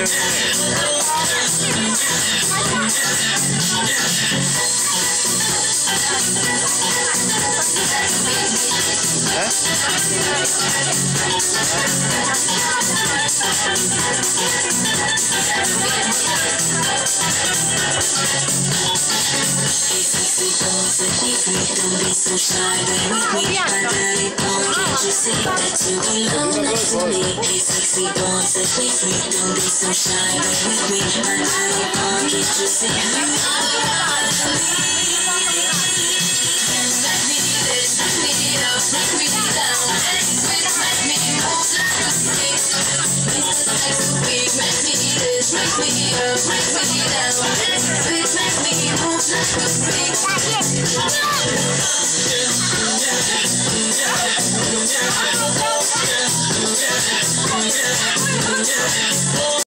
Don't be so shy, baby. My dirty boy, can't you see that you belong next to me? Hey, sexy boy, set me free. Don't be so shy, baby. My dirty boy, can't you see? Make me this, make me up, make me down. Make me move like a snake. Make this like so big. Make me this, make me up, make me down. Make me move like a snake. Yeah.